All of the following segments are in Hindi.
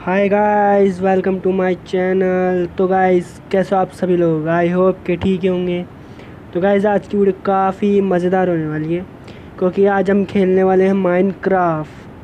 Hi guys, welcome to my channel. तो गाइस, कैसे हो आप सभी लोग? आई होप कि ठीक ही होंगे। तो गाइस, आज की वीडियो काफ़ी मज़ेदार होने वाली है क्योंकि आज हम खेलने वाले हैं माइनक्राफ्ट।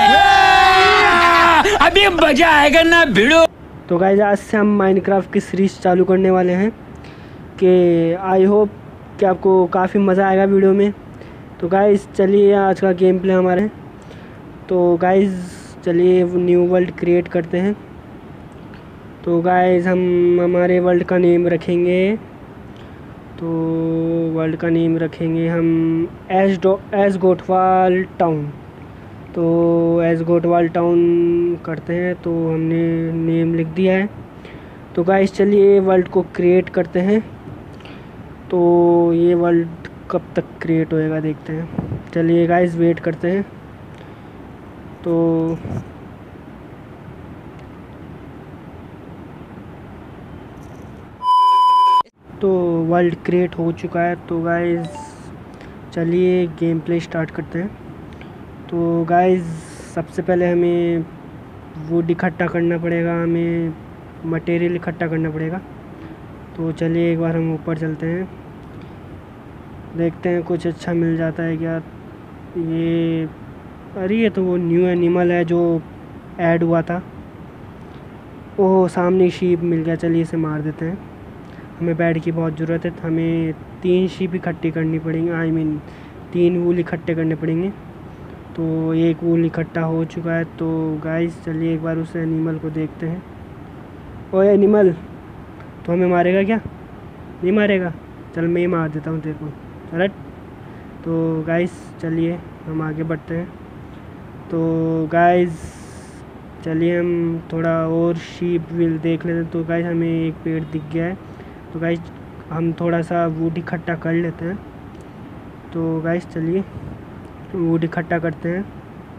अभी मजा आएगा ना भिड़ो। तो गाइस, आज से हम माइनक्राफ्ट की सीरीज चालू करने वाले हैं कि आई होप कि आपको काफ़ी मज़ा आएगा वीडियो में। तो गाइस, चलिए आज का गेम प्ले हमारे। तो गाइस, चलिए न्यू वर्ल्ड क्रिएट करते हैं। तो गाइस, हम हमारे वर्ल्ड का नेम रखेंगे। तो वर्ल्ड का नेम रखेंगे हम एस गोटवाल टाउन। तो एस गोटवाल टाउन करते हैं। तो हमने नेम लिख दिया है। तो गाइस, चलिए वर्ल्ड को क्रिएट करते हैं। तो ये वर्ल्ड कब तक क्रिएट होएगा देखते हैं। चलिए गाइस, वेट करते हैं। तो वर्ल्ड क्रिएट हो चुका है। तो गाइस, चलिए गेम प्ले स्टार्ट करते हैं। तो गाइस, सबसे पहले हमें वुड इकट्ठा करना पड़ेगा, हमें मटेरियल इकट्ठा करना पड़ेगा। तो चलिए एक बार हम ऊपर चलते हैं, देखते हैं कुछ अच्छा मिल जाता है क्या। ये अरे, ये तो वो न्यू एनिमल है जो ऐड हुआ था। ओह, सामने शीप मिल गया। चलिए इसे मार देते हैं। हमें बेड की बहुत ज़रूरत है। हमें 3 शीप इकट्ठी करनी पड़ेंगी। आई मीन 3 वूल इकट्ठे करने पड़ेंगे। तो एक वूल इकट्ठा हो चुका है। तो गाइस, चलिए एक बार उस एनिमल को देखते हैं। ओए एनिमल, तो हमें मारेगा क्या? नहीं मारेगा। चल मैं ही मार देता हूँ तेरे को। चल। तो गाइस, चलिए हम आगे बढ़ते हैं। तो गाइस, चलिए हम थोड़ा और शीप विल देख लेते हैं। तो गाइस, हमें एक पेड़ दिख गया है। तो गाइस, हम थोड़ा सा वुड इकट्ठा कर लेते हैं। तो गाइस, चलिए वुड इकट्ठा करते हैं।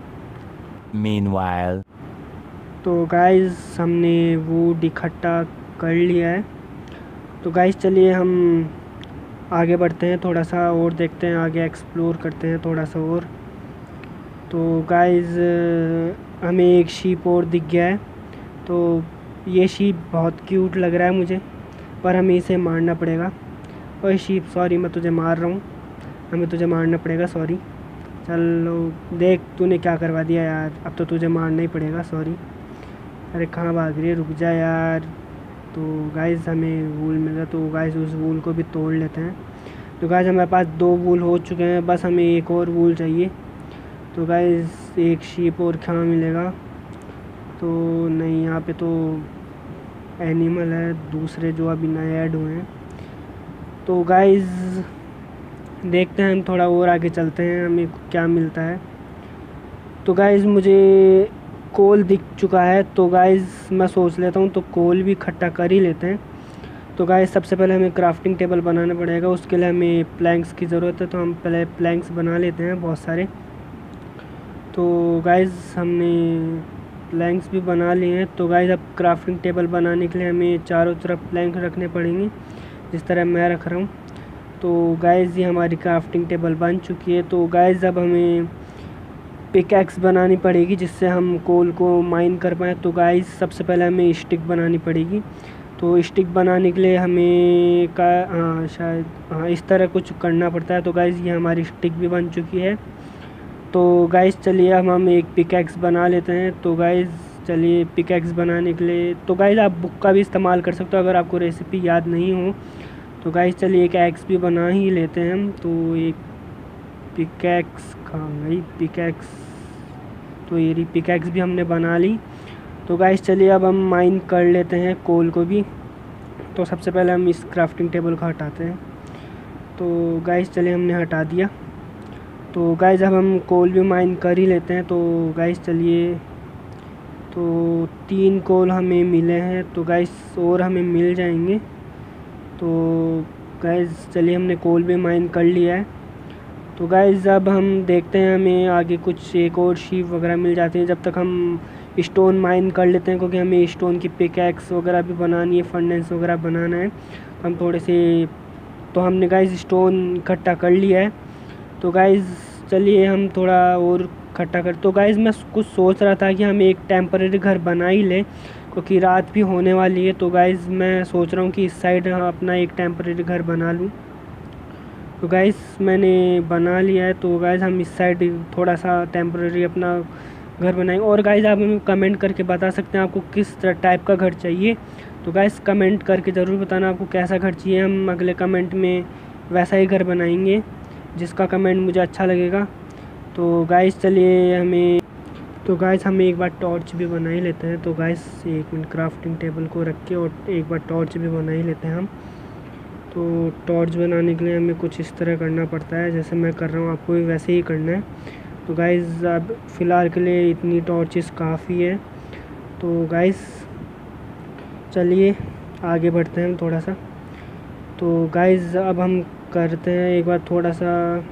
Meanwhile, तो गाइस, हमने वुड इकट्ठा कर लिया है। तो गाइस, चलिए हम आगे बढ़ते हैं, थोड़ा सा और देखते हैं, आगे एक्सप्लोर करते हैं थोड़ा सा और। तो गाइस, हमें एक शीप और दिख गया है। तो ये शीप बहुत क्यूट लग रहा है मुझे, पर हमें इसे मारना पड़ेगा। ओए शीप, सॉरी, मैं तुझे मार रहा हूँ। हमें तुझे मारना पड़ेगा, सॉरी। चलो देख, तूने क्या करवा दिया यार। अब तो तुझे मारना ही पड़ेगा, सॉरी। अरे कहाँ भाग रही है, रुक जा यार। तो गाइस, हमें वूल मिल गया। तो गाइस, उस वूल को भी तोड़ लेते हैं। तो गाइस, हमारे पास 2 वूल हो चुके हैं, बस हमें एक और वूल चाहिए। तो गाइस, एक शीप और कहाँ मिलेगा? तो नहीं, यहाँ पे तो एनिमल है दूसरे जो अभी नए ऐड हुए हैं। तो गाइस, देखते हैं, हम थोड़ा और आगे चलते हैं, हमें क्या मिलता है। तो गाइस, मुझे कोल दिख चुका है। तो गाइस, मैं सोच लेता हूँ तो कोल भी इकट्ठा कर ही लेते हैं। तो गाइस, सबसे पहले हमें क्राफ्टिंग टेबल बनाना पड़ेगा। उसके लिए हमें प्लैंक्स की ज़रूरत है। तो हम पहले प्लैंक्स बना लेते हैं बहुत सारे। तो गाइस, हमने प्लैंक्स भी बना लिए हैं। तो गाइस, अब क्राफ्टिंग टेबल बनाने के लिए हमें चारों तरफ प्लैंक रखने पड़ेंगे, जिस तरह मैं रख रहा हूँ। तो गाइस, ये हमारी क्राफ्टिंग टेबल बन चुकी है। तो गाइस, अब हमें पिकैक्स बनानी पड़ेगी जिससे हम कोल को माइन कर पाएँ। तो गाइस, सबसे पहले हमें स्टिक बनानी पड़ेगी। तो स्टिक बनाने के लिए हमें शायद इस तरह कुछ करना पड़ता है। तो गाइस, ये हमारी स्टिक भी बन चुकी है। तो गाइस, चलिए हम एक पिकैक्स बना लेते हैं। तो गाइस, चलिए पिकैक्स बनाने के लिए तो गाइस, आप बुक का भी इस्तेमाल कर सकते हो अगर आपको रेसिपी याद नहीं हो। तो गाइस, चलिए एक एक्स भी बना ही लेते हैं हम। तो एक पिकैक्स कहाँ गई? पिकैक्स, तो ये पिकैक्स भी हमने बना ली। तो गाइस, चलिए अब हम माइन कर लेते हैं कोल को भी। तो सबसे पहले हम इस क्राफ्टिंग टेबल को हटाते हैं। तो गाइस, चलिए हमने हटा दिया। तो गाइस, अब हम कोल भी माइन कर ही लेते हैं। तो गाइस, चलिए, तो 3 कोल हमें मिले हैं। तो गाइस, और हमें मिल जाएंगे। तो गाइस, चलिए हमने कोल भी माइन कर लिया है। तो गाइस, अब हम देखते हैं हमें आगे कुछ एक और शीप वगैरह मिल जाती है। जब तक हम स्टोन माइन कर लेते हैं, क्योंकि हमें स्टोन की पिकैक्स वगैरह भी बनानी है, फर्नेस वगैरह बनाना है। हम थोड़े से, तो हमने गाइस स्टोन इकट्ठा कर लिया है। तो गाइस, चलिए हम थोड़ा और इकट्ठा कर। तो गाइज़ मैं कुछ सोच रहा था कि हम एक टेम्परेरी घर बना ही लें, क्योंकि रात भी होने वाली है। तो गाइज़ मैं सोच रहा हूँ कि इस साइड अपना एक टेम्परेरी घर बना लूँ। तो गाइज़ मैंने बना लिया है। तो गाइज़ हम इस साइड थोड़ा सा टेम्परेरी अपना घर बनाएंगे। और गाइज़ आप हमें कमेंट करके बता सकते हैं आपको किस टाइप का घर चाहिए। तो गाइज़ कमेंट करके ज़रूर बताना आपको कैसा घर चाहिए। हम अगले कमेंट में वैसा ही घर बनाएंगे जिसका कमेंट मुझे अच्छा लगेगा। तो गाइज़ चलिए हम एक बार टॉर्च भी बना ही लेते हैं। तो गाइज़ 1 मिनट क्राफ्टिंग टेबल को रख के और एक बार टॉर्च भी बना ही लेते हैं हम। तो टॉर्च बनाने के लिए हमें कुछ इस तरह करना पड़ता है, जैसे मैं कर रहा हूँ आपको भी वैसे ही करना है। तो गाइज़ अब फ़िलहाल के लिए इतनी टॉर्चेस काफ़ी है। तो गाइज़ चलिए आगे बढ़ते हैं थोड़ा सा। तो गाइज़ अब हम करते हैं एक बार थोड़ा सा।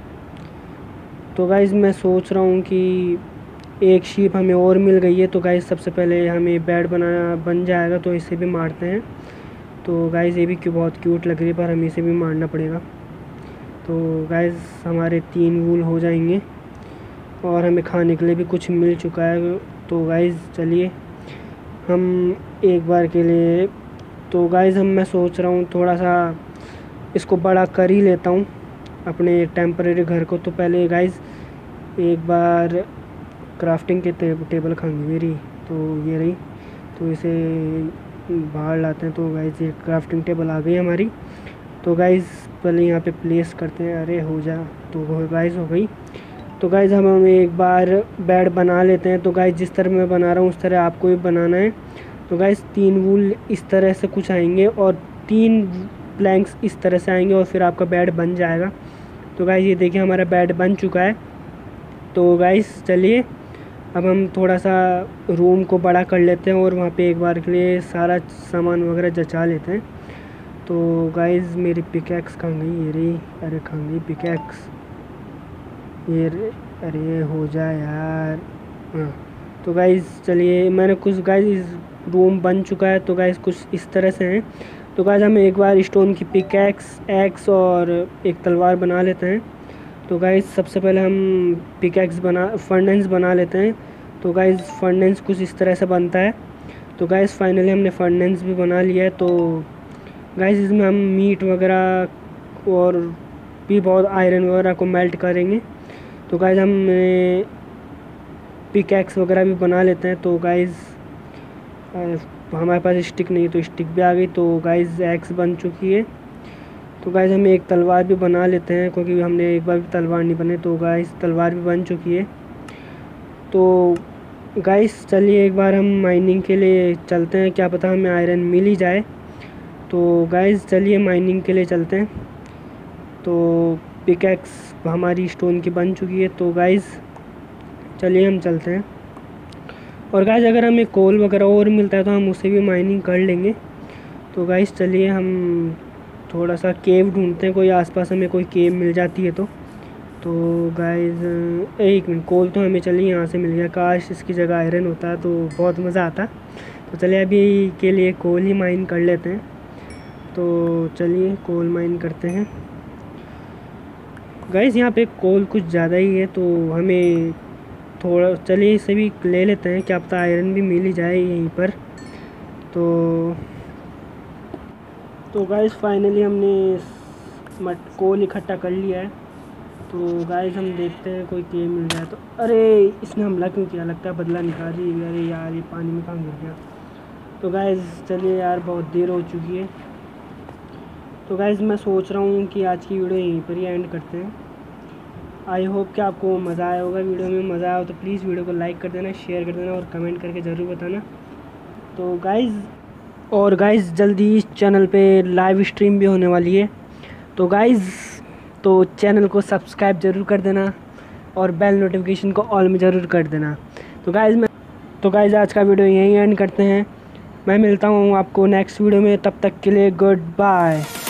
तो गाइज़ मैं सोच रहा हूँ कि एक शीप हमें और मिल गई है। तो गाइज़ सबसे पहले हमें बेड बन जाएगा, तो इसे भी मारते हैं। तो गाइज़ ये भी बहुत क्यूट लग रही है, पर हमें इसे भी मारना पड़ेगा। तो गाइज़ हमारे 3 वूल हो जाएंगे और हमें खाने के लिए भी कुछ मिल चुका है। तो गाइज़ चलिए हम एक बार के लिए, तो गाइज़ मैं सोच रहा हूँ थोड़ा सा इसको बड़ा कर ही लेता हूँ अपने टेम्परेरी घर को। तो पहले गाइज़ एक बार क्राफ्टिंग के टेबल खाएंगे मेरी, तो ये रही। तो इसे बाहर लाते हैं। तो गाइज़ ये क्राफ्टिंग टेबल आ गई हमारी। तो गाइज़ पहले यहाँ पे प्लेस करते हैं। अरे हो जा। तो गाइज़ हो गई। तो गाइज़ हम एक बार बेड बना लेते हैं। तो गाइज़ जिस तरह मैं बना रहा हूँ उस तरह आपको भी बनाना है। तो गाइज़ 3 वूल इस तरह से कुछ आएंगे और 3 प्लैंक्स इस तरह से आएंगे और फिर आपका बेड बन जाएगा। तो गाइज़ ये देखिए हमारा बेड बन चुका है। तो गाइज़ चलिए अब हम थोड़ा सा रूम को बड़ा कर लेते हैं और वहाँ पे एक बार के लिए सारा सामान वगैरह जचा लेते हैं। तो गाइज़ मेरी पिकैक्स कहाँ गई? ये रही। अरे कहाँ गई पिकैक्स? ये अरे हो जाए यार। हाँ। तो गाइज़ चलिए मैंने कुछ गाइज़ रूम बन चुका है। तो गाइज़ कुछ इस तरह से हैं। तो गाइज़ हम एक बार स्टोन की पिकैक्स, एक्स और एक तलवार बना लेते हैं। तो गाइज़ सबसे पहले हम पिकैक्स फर्नेस बना लेते हैं। तो गाइज़ फर्नेस कुछ इस तरह से बनता है। तो गाइज़ फाइनली हमने फर्नेस भी बना लिया है। तो गाइज़ इसमें हम मीट वगैरह और भी बहुत आयरन वगैरह को मेल्ट करेंगे। तो गाइज़ हम पिकैक्स वगैरह भी बना लेते हैं। तो गाइज़ हमारे पास स्टिक नहीं, तो स्टिक भी आ गई। तो गाइज़ एक्स बन चुकी है। तो गाइज़ हम एक तलवार भी बना लेते हैं, क्योंकि हमने एक बार भी तलवार नहीं बने। तो गाइज़ तलवार भी बन चुकी है। तो गाइज़ चलिए एक बार हम माइनिंग के लिए चलते हैं, क्या पता हमें आयरन मिल ही जाए। तो गाइज़ चलिए माइनिंग के लिए चलते हैं। तो पिकैक्स हमारी स्टोन की बन चुकी है। तो गाइज़ चलिए हम चलते हैं। और गाइज़ अगर हमें कोल वगैरह और मिलता है तो हम उसे भी माइनिंग कर लेंगे। तो गाइज़ चलिए हम थोड़ा सा केव ढूंढते हैं, कोई आसपास हमें कोई केव मिल जाती है तो गाइज़ 1 मिनट, कोल तो हमें चलिए यहाँ से मिल गया। काश इसकी जगह आयरन होता तो बहुत मज़ा आता। तो चलिए अभी के लिए कोल ही माइन कर लेते हैं। तो चलिए कोल माइन करते हैं। गाइज़ यहाँ पे कोल कुछ ज़्यादा ही है, तो हमें थोड़ा चलिए इसे भी ले लेते हैं, क्या पता आयरन भी मिल ही जाए यहीं पर। तो गाइज़ फाइनली हमने कोल इकट्ठा कर लिया है। तो गाइज़ हम देखते हैं कोई केव मिल जाए तो। अरे इसने हमला क्यों किया? लगता है बदला निकाल रही है। अरे यार ये पानी में कहाँ गिर गया। तो गाइज़ चलिए यार बहुत देर हो चुकी है। तो गाइज़ मैं सोच रहा हूँ कि आज की वीडियो यहीं पर ही एंड करते हैं। आई होप कि आपको मज़ा आया होगा। वीडियो में मज़ा आया हो तो प्लीज़ वीडियो को लाइक कर देना, शेयर कर देना और कमेंट करके ज़रूर बताना। तो गाइज़ जल्दी इस चैनल पे लाइव स्ट्रीम भी होने वाली है। तो गाइज़ तो चैनल को सब्सक्राइब ज़रूर कर देना और बेल नोटिफिकेशन को ऑल में ज़रूर कर देना। तो गाइज़ आज का वीडियो यहीं एंड करते हैं। मैं मिलता हूँ आपको नेक्स्ट वीडियो में, तब तक के लिए गुड बाय।